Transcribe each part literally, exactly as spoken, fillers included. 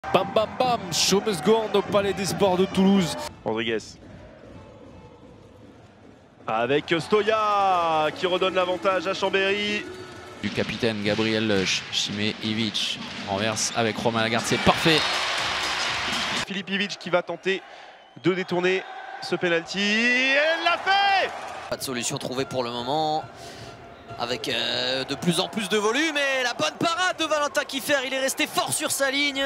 Bam bam bam, show must go on au Palais des Sports de Toulouse. Rodriguez. Avec Stoya qui redonne l'avantage à Chambéry. Du capitaine Gabriel Chiméievitch renverse avec Romain Lagarde, c'est parfait. Filip Ivic qui va tenter de détourner ce penalty. Elle l'a fait! Pas de solution trouvée pour le moment. Avec euh, de plus en plus de volume et la bonne parade de Valentin Kiefer. Il est resté fort sur sa ligne.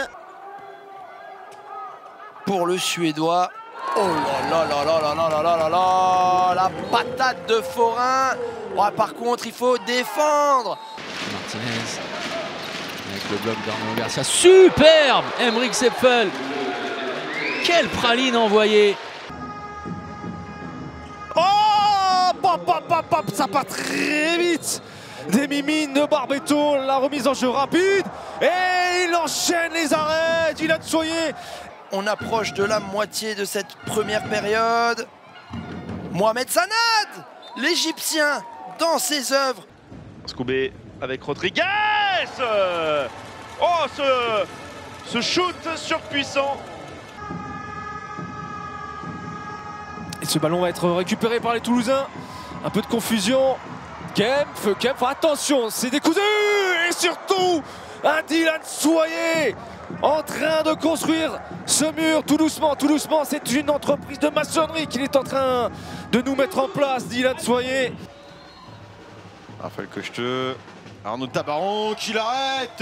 Pour le Suédois. Oh là là là là là là là là là, la patate de Forain. Ouais, par contre, il faut défendre. Martinez avec le bloc d'Arnaud Garcia. Superbe Emeric Sepfel. Quelle praline envoyée. Oh pop, pop, pop, pop, ça part très vite. Des mimines de Barbeto, la remise en jeu rapide. Et il enchaîne les arrêts. Dylan Soyer. On approche de la moitié de cette première période. Mohamed Sanad, l'Égyptien, dans ses œuvres. Scoubé avec Rodriguez. Oh, ce, ce shoot surpuissant. Et ce ballon va être récupéré par les Toulousains. Un peu de confusion. Kempf, Kempf, attention, c'est décousu. Et surtout, un Dylan Soyer en train de construire ce mur tout doucement, tout doucement. C'est une entreprise de maçonnerie qu'il est en train de nous mettre en place, Dylan Soyer. Raphaël Cocheteux, Arnaud Tabaron qui l'arrête.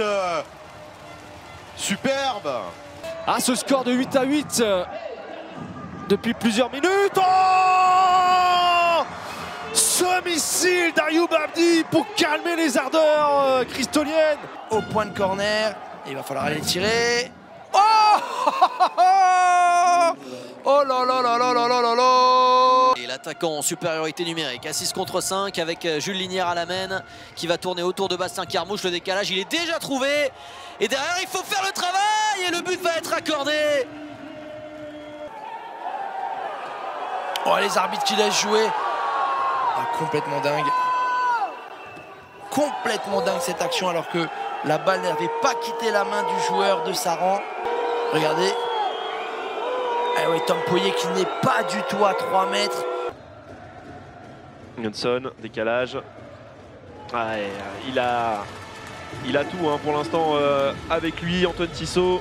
Superbe. À ce score de huit à huit euh, depuis plusieurs minutes. Oh, ce missile d'Ayoub Abdi pour calmer les ardeurs euh, cristoliennes. Au point de corner, il va falloir aller tirer. Oh Oh là là là là là là là là. Et l'attaquant en supériorité numérique à six contre cinq avec Jules Linière à la main qui va tourner autour de Bastien Carmouche. Le décalage, il est déjà trouvé. Et derrière, il faut faire le travail et le but va être accordé. Oh, les arbitres qui laissent jouer. Ah, complètement dingue. Complètement dingue cette action alors que la balle n'avait pas quitté la main du joueur de Saran. Regardez. Ah ouais, Tom Poyer qui n'est pas du tout à trois mètres. Johnson, décalage. Ouais, il a, il a tout hein, pour l'instant euh, avec lui, Antoine Tissot.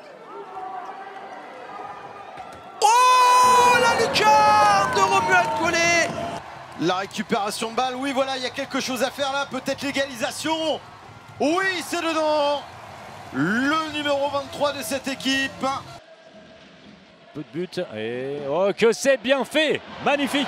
Oh, la lucarne de Romuald Collet. La récupération de balle, oui voilà, il y a quelque chose à faire là, peut-être l'égalisation. Oui, c'est dedans. Le numéro vingt-trois de cette équipe. Peu de but et oh que c'est bien fait, magnifique.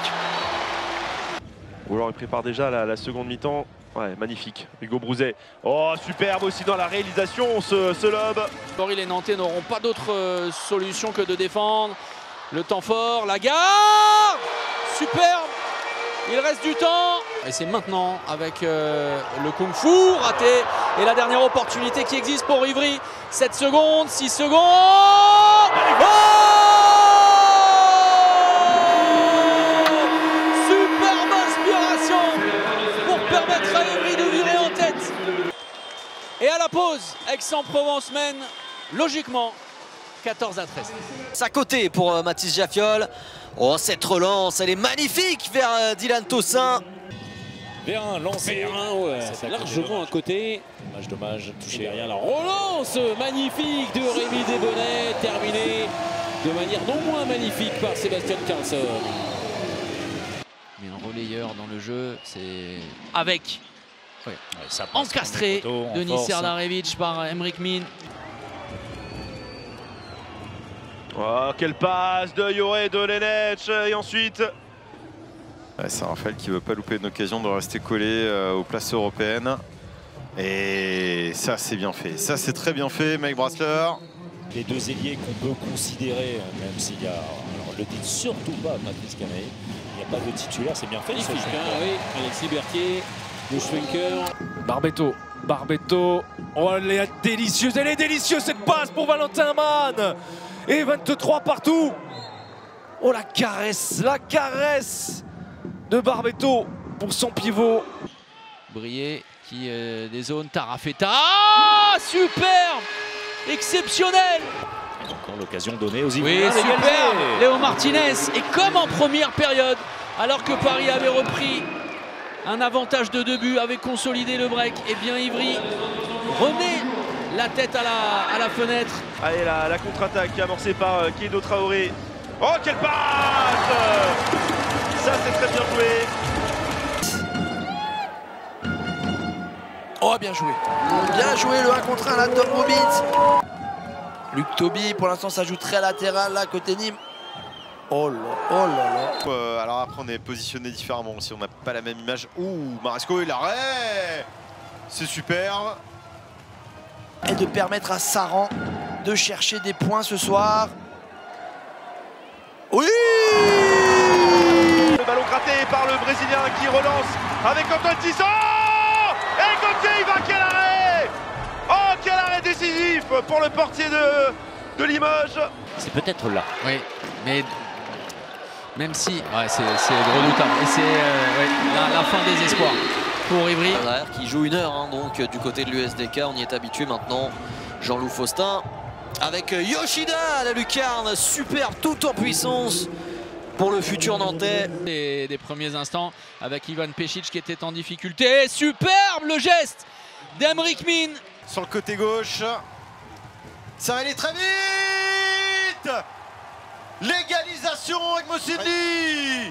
Ou alors il prépare déjà la, la seconde mi-temps. Ouais, magnifique. Hugo Brouzet. Oh, superbe aussi dans la réalisation, ce, ce lob. Les Nantais n'auront pas d'autre euh, solution que de défendre. Le temps fort, Lagarde. Superbe. Il reste du temps. Et c'est maintenant avec euh, le kung-fu raté. Et la dernière opportunité qui existe pour Ivry. sept secondes, six secondes. Oh, superbe inspiration pour permettre à Ivry de virer en tête. Et à la pause, Aix-en-Provence mène logiquement quatorze à treize. À côté pour euh, Mathis Jaffiol. Oh, cette relance, elle est magnifique vers euh, Dylan Tossin. Vers un lancé, ouais, c'est largement à côté. Dommage, dommage, touché derrière la relance magnifique de Rémi Desbonnets, terminée de manière non moins magnifique par Sébastien Karlsson. Mais un relayeur dans le jeu, c'est avec ouais. Ouais, ça passe encastré Denis Serdarevic par Emric Min. Oh, quelle passe de Yoré de Lenech. Et ensuite... Ouais, c'est Raphaël qui ne veut pas louper une occasion de rester collé euh, aux places européennes. Et ça, c'est bien fait. Ça, c'est très bien fait, Mike Brassler. Les deux ailiers qu'on peut considérer, même s'il y a... Alors, ne le dites surtout pas, Patrice Canet. Il n'y a pas de titulaire, c'est bien fait. Magnifique, hein, oui. Alexis Berthier, le Schwenker. Barbeto, Barbeto. Oh, elle est délicieuse, elle est délicieuse cette passe pour Valentin Mann. Et vingt-trois partout. Oh, la caresse, la caresse de Barbeto pour son pivot. Brié qui euh, dézone Tarafeta. Ah, superbe exceptionnel. Encore l'occasion donnée aux Oui, Ivoiriens. super, Léo Martinez. Et comme en première période, alors que Paris avait repris un avantage de deux buts, avait consolidé le break, et bien Ivry remet la tête à la, à la fenêtre. Allez, la, la contre-attaque amorcée par euh, Keïdo Traoré. Oh, quelle passe! Ça, c'est très bien joué. Oh, bien joué. Bien joué le un contre un, la Tom Robbins. Luc Toby, pour l'instant, ça joue très latéral là, côté Nîmes. Oh là, oh là là. Euh, alors après, on est positionné différemment si on n'a pas la même image. Ouh, Maresco et l'arrêt. C'est superbe. Et de permettre à Saran de chercher des points ce soir. Oui! Le ballon gratté par le Brésilien qui relance avec Antoine Tisson. Et Gauthier, il va, quel arrêt! Oh, quel arrêt décisif pour le portier de, de Limoges. C'est peut-être là. Oui, mais même si, ouais, c'est redoutable. Et c'est euh, ouais, la, la fin des espoirs pour Ivry. Derrière, qui joue une heure hein, donc du côté de l'U S D K, on y est habitué maintenant. Jean-Loup Faustin avec Yoshida à la lucarne, superbe, tout en puissance pour le futur Nantais. Des, des premiers instants avec Ivan Pešić qui était en difficulté. Superbe le geste d'Emeric Min. Sur le côté gauche. Ça va aller très vite. L'égalisation avec Mossidli.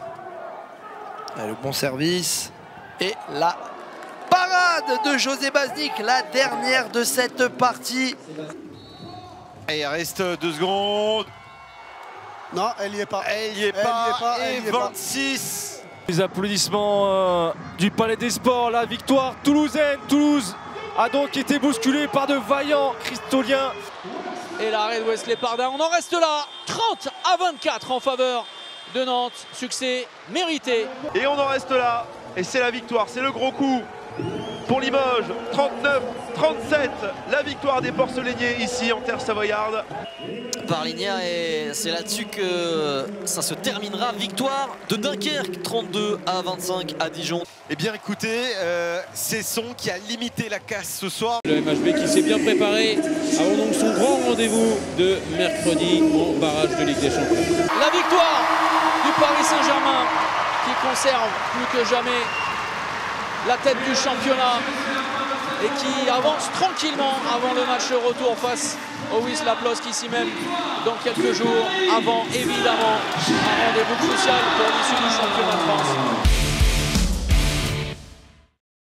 Le bon service. Et la parade de José Basnik, la dernière de cette partie. Et il reste deux secondes. Non, elle n'y est pas. Elle n'y est Elle pas. y est pas, Et elle y est pas. vingt-six. Les applaudissements euh, du Palais des Sports, la victoire toulousaine. Toulouse a donc été bousculée par de vaillants Cristoliens. Et l'arrêt de Wesley Pardin, on en reste là, trente à vingt-quatre en faveur de Nantes, succès mérité. Et on en reste là. Et c'est la victoire, c'est le gros coup pour Limoges. trente-neuf trente-sept, la victoire des Porcelainiers ici en terre savoyarde. Par Lignard, et c'est là-dessus que ça se terminera. Victoire de Dunkerque, trente-deux à vingt-cinq à Dijon. Eh bien écoutez, euh, c'est Son qui a limité la casse ce soir. Le M H B qui s'est bien préparé avant donc son grand rendez-vous de mercredi en barrage de Ligue des Champions. La victoire du Paris Saint-Germain qui conserve plus que jamais la tête du championnat et qui avance tranquillement avant le match retour face au Wisla Plock ici même dans quelques jours, avant évidemment un rendez-vous crucial pour l'issue du championnat de France.